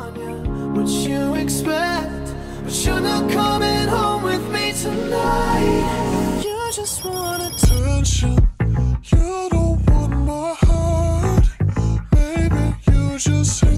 on you. What you expect? But you're not coming home with me tonight. You just want attention. You don't want my heart. Maybe you just hate